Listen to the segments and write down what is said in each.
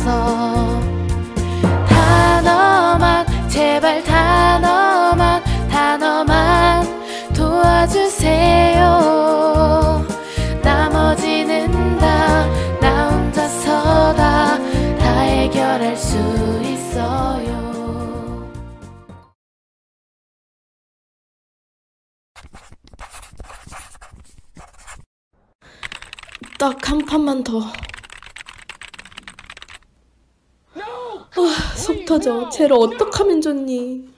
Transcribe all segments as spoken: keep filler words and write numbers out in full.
없어. 단어만, 제발 단어만, 단어만 도와주세요. 나머지는 다 나 혼자서 다, 다 해결할 수 있어요. 딱 한 판만 더. 아, 속 터져. 쟤를 어떡하면 좋니?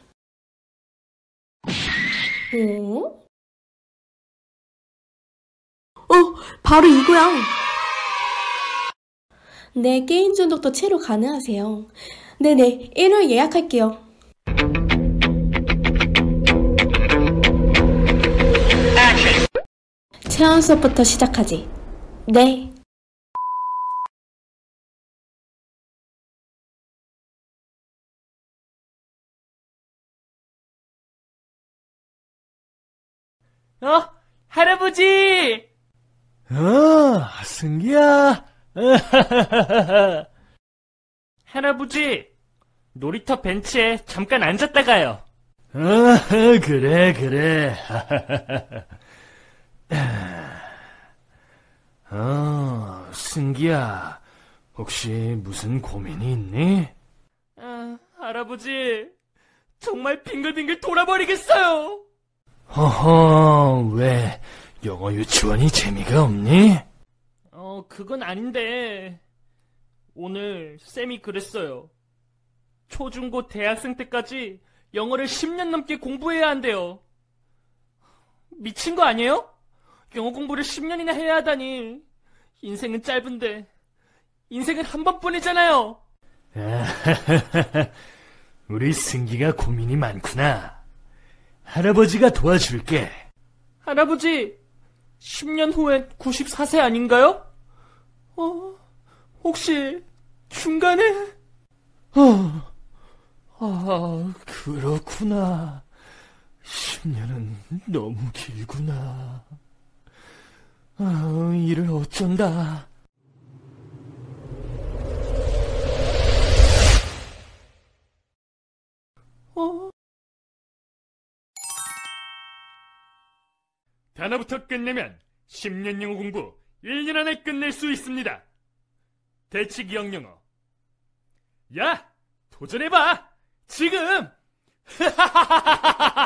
어? 어, 바로 이거야. 네, 게임 중독도 치료 가능하세요. 네네, 일요일 예약할게요. 체험 수업부터 시작하지. 네. 어? 할아버지! 어, 승기야. 할아버지, 놀이터 벤치에 잠깐 앉았다가요. 어, 그래, 그래. 어, 승기야, 혹시 무슨 고민이 있니? 아, 할아버지, 정말 빙글빙글 돌아버리겠어요. 허허, 왜 영어 유치원이 재미가 없니? 어, 그건 아닌데 오늘 쌤이 그랬어요. 초중고 대학생 때까지 영어를 십 년 넘게 공부해야 한대요. 미친 거 아니에요? 영어 공부를 십 년이나 해야 하다니. 인생은 짧은데 인생은 한 번뿐이잖아요. 우리 승기가 고민이 많구나. 할아버지가 도와줄게. 할아버지, 십 년 후엔 구십사 세 아닌가요? 어, 혹시 중간에? 어, 아, 그렇구나. 십 년은 너무 길구나. 아, 이를 어쩐다. 어? 단어부터 끝내면 십 년 영어 공부 일 년 안에 끝낼 수 있습니다. 대치기억 영어. 야! 도전해봐! 지금!